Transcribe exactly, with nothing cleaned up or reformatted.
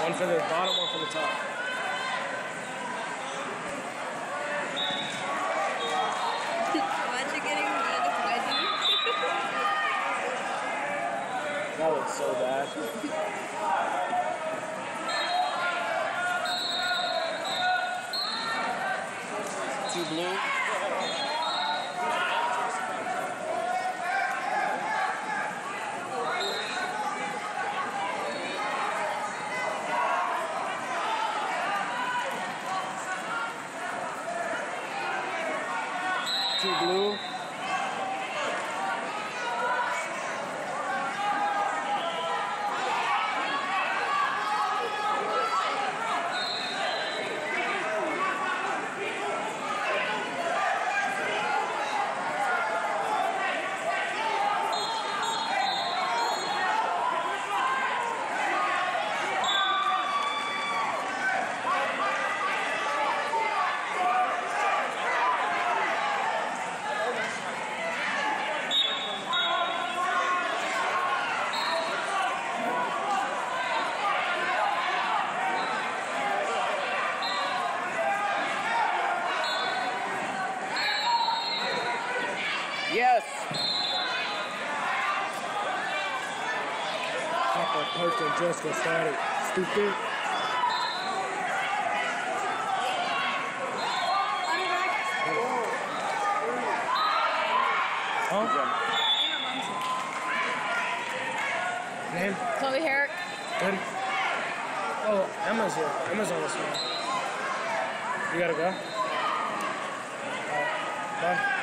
One for the bottom, one for the top. Imagine getting rid of wedgie. That looks so bad. Two blue. Two blue. Yes! Papa person just got started. Stupid. Huh? Name? Chloe Herrick. Good. Oh, Emma's here. Emma's on this one. You gotta go? Alright, bye.